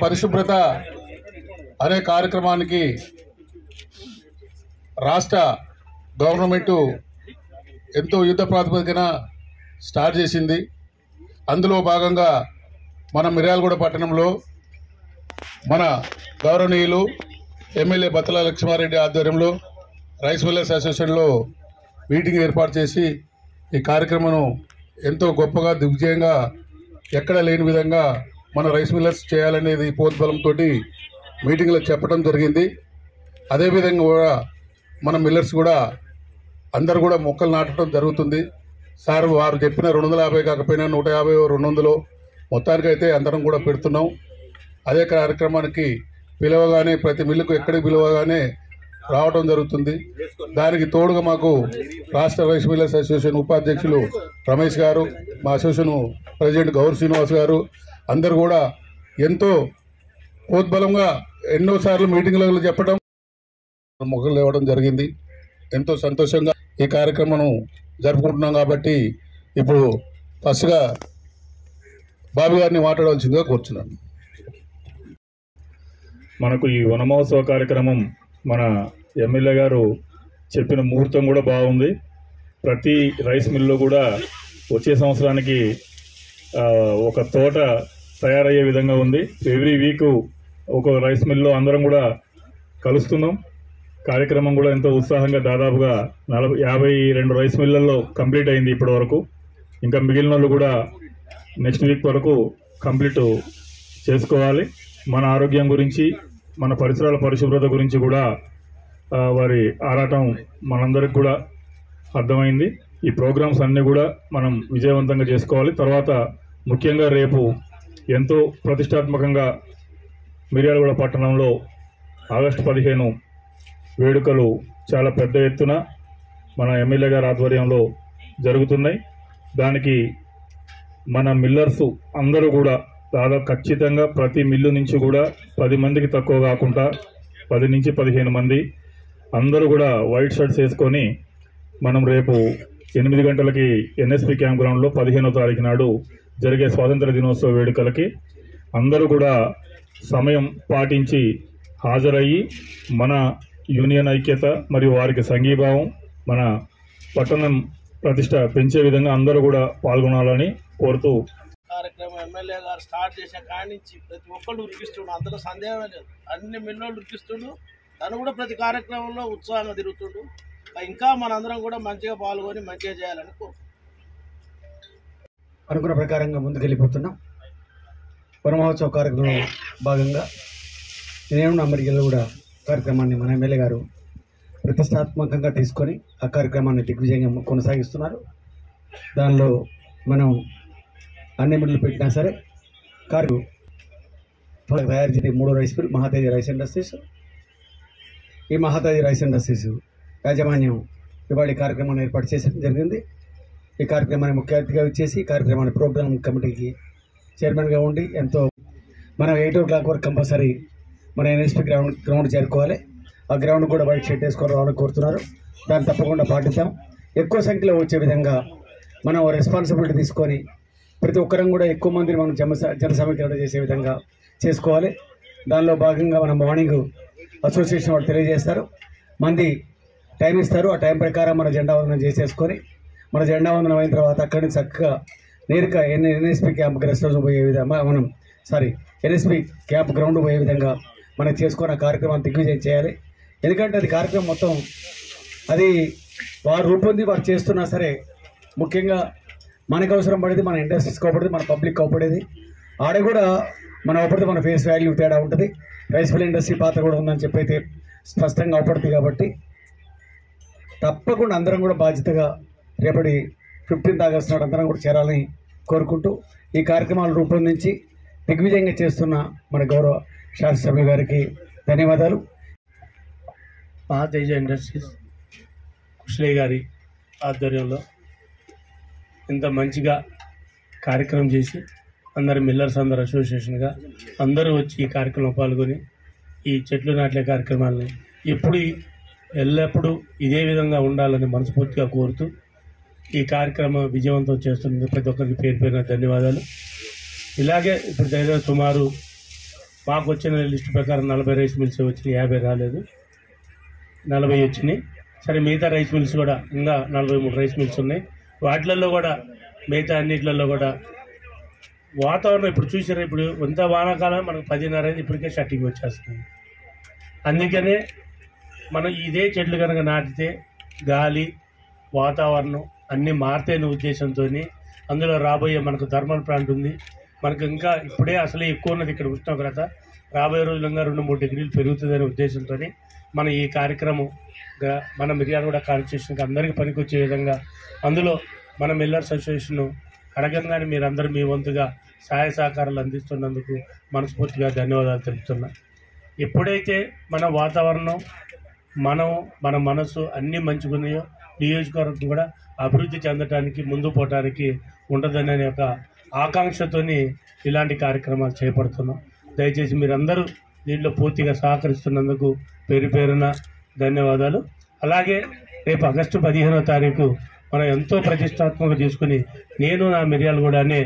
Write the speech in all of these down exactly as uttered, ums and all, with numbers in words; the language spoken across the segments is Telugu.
పరిశుభ్రత అనే కార్యక్రమానికి రాష్ట్ర గవర్నమెంటు ఎంతో యుద్ధ ప్రాతిపదికన స్టార్ట్ చేసింది. అందులో భాగంగా మన మిర్యాలగూడ పట్టణంలో మన గౌరవనీయులు ఎమ్మెల్యే బత్తల లక్ష్మారెడ్డి ఆధ్వర్యంలో రైస్ మిల్లర్స్ అసోసియేషన్లో మీటింగ్ ఏర్పాటు చేసి ఈ కార్యక్రమం ఎంతో గొప్పగా దిగ్విజయంగా ఎక్కడ లేని విధంగా మన రైస్ మిల్లర్స్ చేయాలనేది పోద్బలంతో మీటింగ్లో చెప్పడం జరిగింది. అదేవిధంగా కూడా మన మిల్లర్స్ కూడా అందరు కూడా మొక్కలు నాటడం జరుగుతుంది. సార్ వారు చెప్పిన రెండు వందల యాభై కాకపోయినా నూట యాభై రెండు వందలు మొత్తానికైతే అందరం కూడా పెడుతున్నాం. అదే కార్యక్రమానికి పిలవగానే ప్రతి మిల్లుకు ఎక్కడికి పిలవగానే రావడం జరుగుతుంది. దానికి తోడుగా మాకు రాష్ట్ర రైస్ మిల్లర్స్ అసోసియేషన్ ఉపాధ్యక్షులు రమేష్ గారు, మా అసోసియేషన్ ప్రెసిడెంట్ గౌర్ శ్రీనివాస్ గారు అందరు కూడా ఎంతో ప్రోద్బలంగా ఎన్నోసార్లు మీటింగ్లలో చెప్పడం మొక్కలు లేవడం జరిగింది. ఎంతో సంతోషంగా ఈ కార్యక్రమం జరుపుకుంటున్నాం. కాబట్టి ఇప్పుడు ఫస్ట్గా బాబు గారిని మాట్లాడవలసిందిగా కోరుచున్నాను. మనకు ఈ వన మహోత్సవ కార్యక్రమం మన ఎమ్మెల్యే గారు చెప్పిన ముహూర్తం కూడా బాగుంది. ప్రతి రైస్ మిల్లో కూడా వచ్చే సంవత్సరానికి ఒక తోట తయారయ్యే విధంగా ఉంది. ఎవ్రీ వీక్ ఒక రైస్ మిల్లో అందరం కూడా కలుస్తున్నాం. కార్యక్రమం కూడా ఎంతో ఉత్సాహంగా దాదాపుగా నలభై యాభై రెండు రైస్ మిల్లల్లో కంప్లీట్ అయింది ఇప్పటి వరకు. ఇంకా మిగిలిన వాళ్ళు కూడా నెక్స్ట్ వీక్ వరకు కంప్లీట్ చేసుకోవాలి. మన ఆరోగ్యం గురించి, మన పరిసరాల పరిశుభ్రత గురించి కూడా వారి ఆరాటం మనందరికి కూడా అర్థమైంది. ఈ ప్రోగ్రామ్స్ అన్నీ కూడా మనం విజయవంతంగా చేసుకోవాలి. తర్వాత ముఖ్యంగా రేపు ఎంతో ప్రతిష్టాత్మకంగా మిర్యాలగూడ పట్టణంలో ఆగస్టు పదిహేను వేడుకలు చాలా పెద్ద ఎత్తున మన ఎమ్మెల్యే గారి ఆధ్వర్యంలో జరుగుతున్నాయి. దానికి మన మిల్లర్సు అందరూ కూడా దాదాపు ఖచ్చితంగా ప్రతి మిల్లు నుంచి కూడా పది మందికి తక్కువ కాకుండా పది నుంచి పదిహేను మంది అందరూ కూడా వైట్ షర్ట్స్ వేసుకొని మనం రేపు ఎనిమిది గంటలకి ఎన్ఎస్పి క్యాంప్ గ్రౌండ్లో పదిహేనో తారీఖు నాడు జరిగే స్వాతంత్ర దినోత్సవ వేడుకలకి అందరూ కూడా సమయం పాటించి హాజరయ్యి మన యూనియన్ ఐక్యత మరియు వారికి సంఘీభావం, మన పట్టణం ప్రతిష్ట పెంచే విధంగా అందరూ కూడా పాల్గొనాలని కోరుతూ కార్యక్రమం ఎమ్మెల్యే గారు స్టార్ట్ చేసిన కాడి నుంచి ప్రతి ఒక్కళ్ళు ఉరికిస్తుండు. అందులో సందేహమే లేదు. అన్ని మిల్లోళ్ళు ఉరికిస్తుండు. తను కూడా ప్రతి కార్యక్రమంలో ఉత్సాహంగా తిరుగుతుండు. ఇంకా మనందరం కూడా మంచిగా పాల్గొని మంచిగా చేయాలని కోరుకుంటున్నాం. అనుకున్న ప్రకారంగా ముందుకెళ్ళిపోతున్నాం. వన మహోత్సవ కార్యక్రమంలో భాగంగా నేను అమెరికాలో కూడా కార్యక్రమాన్ని మన ఎమ్మెల్యే గారు ప్రతిష్టాత్మకంగా తీసుకొని ఆ కార్యక్రమాన్ని దిగ్విజయంగా కొనసాగిస్తున్నారు. దానిలో మనం అన్ని మిల్లులు పెట్టినా సరే కారు తయారు చేసే మూడో rice mill Mahateja rice industries. ఈ మహాతేజ రైస్ ఇండస్ట్రీస్ యాజమాన్యం ఇవాళ కార్యక్రమాన్ని ఏర్పాటు చేయడం జరిగింది. ఈ కార్యక్రమాన్ని ముఖ్య అతిథిగా ఇచ్చేసి ఈ కార్యక్రమాన్ని ప్రోగ్రామ్ కమిటీకి చైర్మన్గా ఉండి ఎంతో మనం eight o'clock compulsory మన ఎన్ఎస్పీ గ్రౌండ్ గ్రౌండ్ చేరుకోవాలి. ఆ గ్రౌండ్ కూడా బయట షెడ్ వేసుకొని రావాలని కోరుతున్నారు. దాన్ని తప్పకుండా పాటిద్దాం. ఎక్కువ సంఖ్యలో వచ్చే విధంగా మనం రెస్పాన్సిబిలిటీ తీసుకొని ప్రతి ఒక్కరం కూడా ఎక్కువ మందిని మనం జన జన సమీకరణ చేసే విధంగా చేసుకోవాలి. దానిలో భాగంగా మనం మార్నింగ్ అసోసియేషన్ వాళ్ళు తెలియజేస్తారు, మంది టైం ఇస్తారు. ఆ టైం ప్రకారం మన జెండా వందనం చేసేసుకొని మన జెండా వందనం అయిన తర్వాత అక్కడి నుంచి చక్కగా నేరుగా N NSP camp rest house పోయే విధంగా మనం సారీ ఎన్ఎస్పీ క్యాంప్ గ్రౌండ్ పోయే విధంగా మనం చేసుకొని ఆ కార్యక్రమాన్ని దిగ్విజయం చేయాలి. ఎందుకంటే అది కార్యక్రమం మొత్తం అది వారు రూపొంది వారు చేస్తున్నా సరే ముఖ్యంగా మనకు అవసరం పడేది మన ఇండస్ట్రీస్కి అవపడేది, మన పబ్లిక్ అవపడేది. ఆడ కూడా మన అవపడితే మన ఫేస్ వాల్యూ తేడా ఉంటుంది. రైస్ మిల్ ఇండస్ట్రీ పాత్ర కూడా ఉందని చెప్పి అయితే స్పష్టంగా అవపడుతుంది. కాబట్టి తప్పకుండా అందరం కూడా బాధ్యతగా రేపటి ఫిఫ్టీన్త్ ఆగస్టు నాడు అందరం కూడా చేరాలని కోరుకుంటూ ఈ కార్యక్రమాలు రూపొందించి దిగ్విజయంగా చేస్తున్న మన గౌరవ శాసనసభ్యుల గారికి ధన్యవాదాలు. మహాతేజ ఇండస్ట్రీస్ కుష్లే గారి ఆధ్వర్యంలో ఇంత మంచిగా కార్యక్రమం చేసి అందరు మిల్లర్స్ అందరు అసోసియేషన్గా అందరూ వచ్చి ఈ కార్యక్రమంలో పాల్గొని ఈ చెట్లు నాట్లే కార్యక్రమాలని ఎప్పుడు ఎల్లప్పుడూ ఇదే విధంగా ఉండాలని మనస్ఫూర్తిగా కోరుతూ ఈ కార్యక్రమం విజయవంతం చేస్తున్నందుకు ప్రతి ఒక్కరికి పేరు పేరున ధన్యవాదాలు. ఇలాగే ఇప్పుడు దగ్గర సుమారు మాకు వచ్చిన లిస్టు ప్రకారం నలభై రైస్ మిల్స్ వచ్చినాయి, యాభై రాలేదు, నలభై వచ్చినాయి. సరే మిగతా రైస్ మిల్స్ కూడా ఇంకా నలభై మూడు రైస్ మిల్స్ ఉన్నాయి. వాటిలలో కూడా మిగతా అన్నిట్లలో కూడా వాతావరణం ఇప్పుడు చూసారా, ఇప్పుడు ఎంత వానాకాలం మనకు పదిన్నర అయింది, ఇప్పటికే షట్టింగ్ వచ్చేస్తుంది. అందుకనే మనం ఇదే చెట్లు కనుక నాటితే గాలి వాతావరణం అన్నీ మారుతాయనే ఉద్దేశంతో అందులో రాబోయే మనకు థర్మల్ ప్లాంట్ ఉంది. మనకు ఇంకా ఇప్పుడే అసలే ఎక్కువ ఉన్నది ఇక్కడ ఉష్ణోగ్రత, రాబోయే రోజులంగా రెండు మూడు డిగ్రీలు పెరుగుతుందనే ఉద్దేశంతో మనం ఈ కార్యక్రమం మన మిర్యాలగూడ కాన్స్టిట్యూషన్కి అందరికీ పనికొచ్చే విధంగా అందులో మన మిల్లర్స్ అసోసియేషన్ అడగంగానే మీరందరూ మీ వంతుగా సహాయ సహకారాలు అందిస్తున్నందుకు మనస్ఫూర్తిగా ధన్యవాదాలు తెలుపుతున్నా. ఎప్పుడైతే మన వాతావరణం మనం మన మనసు అన్నీ మంచిగున్నాయో నియోజకవర్గం కూడా అభివృద్ధి చెందడానికి ముందు పోవడానికి ఉంటుందనే ఒక ఆకాంక్షతోని ఇలాంటి కార్యక్రమాలు చేపడుతున్నాం. దయచేసి మీరందరూ దీంట్లో పూర్తిగా సహకరిస్తున్నందుకు పేరు పేరున ధన్యవాదాలు. అలాగే రేపు ఆగస్టు పదిహేనో తారీఖు మనం ఎంతో ప్రతిష్టాత్మకంగా తీసుకుని నేను నా మిర్యాలగూడ అనే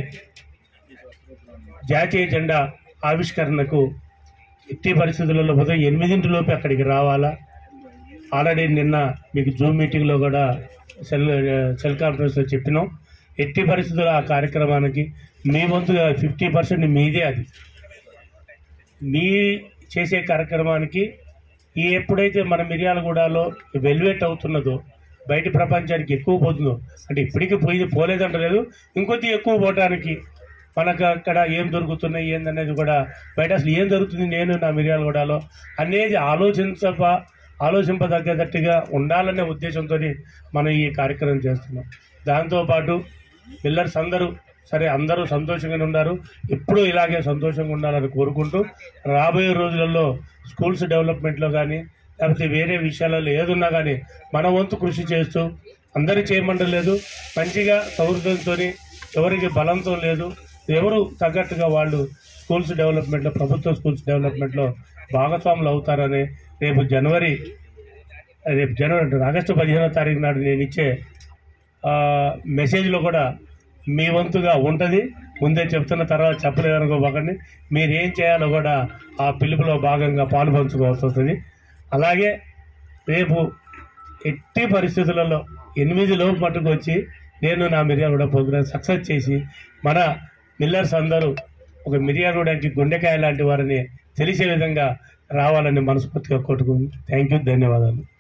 జాతీయ జెండా ఆవిష్కరణకు ఎట్టి పరిస్థితులలో ఉదయం ఎనిమిదింటిలోపు అక్కడికి రావాలా. ఆల్రెడీ నిన్న మీకు జూమ్ మీటింగ్లో కూడా సెల్ సెల్ కాన్ఫరెన్స్లో చెప్పినాం. ఎట్టి పరిస్థితుల్లో ఆ కార్యక్రమానికి మీ వంతుగా ఫిఫ్టీ పర్సెంట్ మీదే, అది మీ చేసే కార్యక్రమానికి ఈ ఎప్పుడైతే మన మిర్యాలగూడలో వెల్వేట్ అవుతున్నదో బయట ప్రపంచానికి ఎక్కువ పోతుందో, అంటే ఇప్పటికీ పోయి పోలేదంటలేదు, ఇంకొద్ది ఎక్కువ పోవటానికి మనకు అక్కడ ఏం దొరుకుతున్నాయి ఏందనేది కూడా బయట అసలు ఏం దొరుకుతుంది నేను నా మిర్యాలగూడలో అనేది ఆలోచించప ఆలోచింపదగ్గట్టుగా ఉండాలనే ఉద్దేశంతో మనం ఈ కార్యక్రమం చేస్తున్నాం. దాంతోపాటు మిల్లర్స్ అందరూ సరే అందరూ సంతోషంగానే ఉన్నారు, ఎప్పుడూ ఇలాగే సంతోషంగా ఉండాలని కోరుకుంటూ రాబోయే రోజులలో స్కూల్స్ డెవలప్మెంట్లో కానీ లేకపోతే వేరే విషయాలలో ఏదున్నా కానీ మన వంతు కృషి చేస్తూ అందరూ చేయమంటలేదు, మంచిగా సౌహృదంతో ఎవరికి బలంతో లేదు, ఎవరు తగ్గట్టుగా వాళ్ళు స్కూల్స్ డెవలప్మెంట్లో ప్రభుత్వ స్కూల్స్ డెవలప్మెంట్లో భాగస్వాములు అవుతారని రేపు జనవరి రేపు జనవరి ఆగస్టు పదిహేనో తారీఖు నాడు నేను ఇచ్చే మెసేజ్లో కూడా మీ వంతుగా ఉంటుంది. ముందే చెప్తున్న తర్వాత చెప్పలేదనుకోబాకండి, మీరు ఏం చేయాలో కూడా ఆ పిలుపులో భాగంగా పాలు పంచుకోవాల్సి వస్తుంది. అలాగే రేపు ఎట్టి పరిస్థితులలో ఎనిమిది లోపు మట్టుకు వచ్చి నేను నా మిర్యాలగూడ ప్రోగ్రాం సక్సెస్ చేసి మన మిల్లర్స్ అందరూ ఒక మిర్యాలగూడకి గుండెకాయ లాంటి వారిని తెలిసే విధంగా రావాలని మనస్ఫూర్తిగా కోరుకుంటున్నాను. థ్యాంక్ యూ, ధన్యవాదాలు.